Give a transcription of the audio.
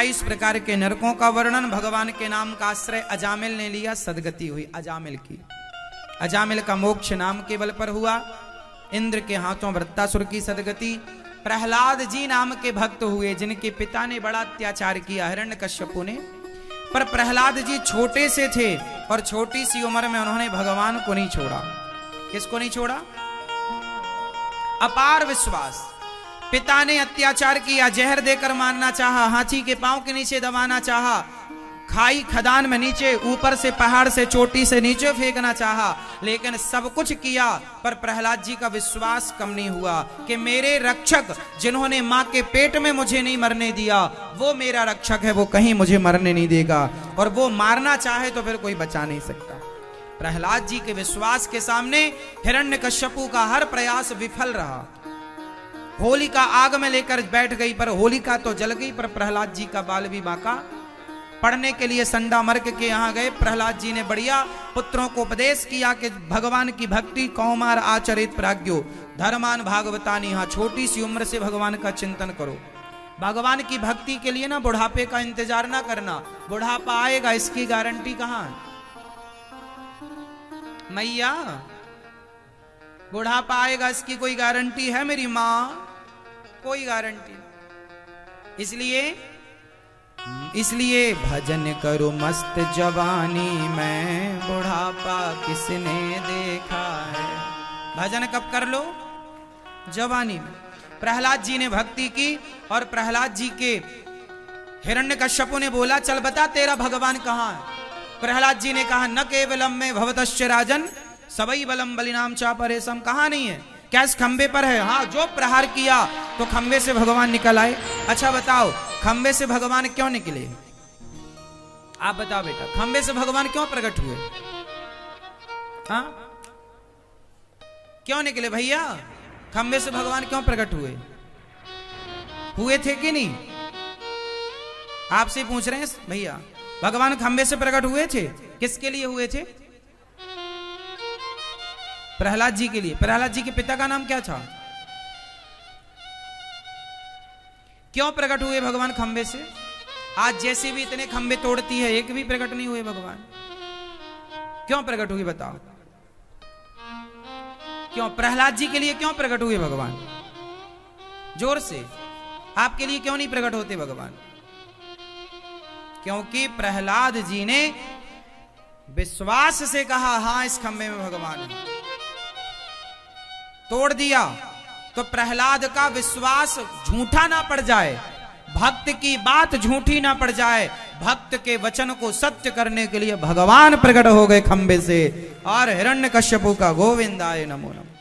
28 प्रकार के नरकों का वर्णन, भगवान के नाम का आश्रय अजामिल ने लिया, सदगति हुई अजामिल की। अजामिल का मोक्ष नाम के बल पर हुआ, इंद्र के हाथों वृत्तासुर की सदगति। प्रहलाद जी नाम के भक्त हुए जिनके पिता ने बड़ा अत्याचार किया हिरण्यकश्यपु ने, पर प्रहलाद जी छोटे से थे और छोटी सी उम्र में उन्होंने भगवान को नहीं छोड़ा। किसको नहीं छोड़ा? अपार विश्वास। पिता ने अत्याचार किया, जहर देकर मारना चाहा, हाथी के पांव के नीचे दबाना चाहा, खाई खदान में नीचे ऊपर से पहाड़ से चोटी से नीचे फेंकना चाहा, लेकिन सब कुछ किया, पर प्रहलाद जी का विश्वास कम नहीं हुआ कि मेरे रक्षक जिन्होंने मां के पेट में मुझे नहीं मरने दिया, वो मेरा रक्षक है, वो कहीं मुझे मरने नहीं देगा, और वो मारना चाहे तो फिर कोई बचा नहीं सकता। प्रहलाद जी के विश्वास के सामने हिरण्यकश्यपु का हर प्रयास विफल रहा। होलिका आग में लेकर बैठ गई, पर होलिका तो जल गई, पर प्रहलाद जी का बाल भी बांका। पढ़ने के लिए संडामर्क के यहाँ गए, प्रहलाद जी ने बढ़िया पुत्रों को उपदेश किया कि भगवान की भक्ति कौमार आचरित प्राज्ञो धर्मान भागवतानी। हाँ, छोटी सी उम्र से भगवान का चिंतन करो। भगवान की भक्ति के लिए ना बुढ़ापे का इंतजार ना करना, बुढ़ापा आएगा इसकी गारंटी कहाँ है मैया? बुढ़ापा आएगा इसकी कोई गारंटी है मेरी माँ? कोई गारंटी। इसलिए भजन करो मस्त जवानी में, बुढ़ापा किसने देखा है। भजन कब कर लो? जवानी में। प्रहलाद जी ने भक्ति की और प्रहलाद जी के हिरण्यकश्यपु ने बोला चल बता तेरा भगवान कहाँ है। प्रहलाद जी ने कहा न केवलम में भवतश्च राजन सबई बलम बलिनाम चापरेशम। कहाँ नहीं है? क्या इस खंबे पर है? हाँ, जो प्रहार किया तो खंबे से भगवान निकल आए। अच्छा बताओ, खंबे से भगवान क्यों निकले? आप बताओ बेटा, खंबे से भगवान क्यों प्रकट हुए? हाँ, क्यों निकले भैया? खंबे से भगवान क्यों प्रकट हुए? हुए थे कि नहीं? आपसे पूछ रहे हैं भैया, भगवान खंबे से प्रकट हुए थे? किसके लिए हुए थे? प्रहलाद जी के लिए। प्रहलाद जी के पिता का नाम क्या था? क्यों प्रकट हुए भगवान खंबे से? आज जैसे भी इतने खंबे तोड़ती है, एक भी प्रकट नहीं हुए भगवान। क्यों प्रकट हुए बताओ? क्यों? प्रहलाद जी के लिए क्यों प्रकट हुए भगवान? जोर से। आपके लिए क्यों नहीं प्रकट होते भगवान? क्योंकि प्रहलाद जी ने विश्वास से कहा हाँ इस खंबे में भगवान है, तोड़ दिया। तो प्रहलाद का विश्वास झूठा ना पड़ जाए, भक्त की बात झूठी ना पड़ जाए, भक्त के वचन को सत्य करने के लिए भगवान प्रकट हो गए खंबे से। और हिरण्यकश्यपु का गोविंदाय नमो नमः।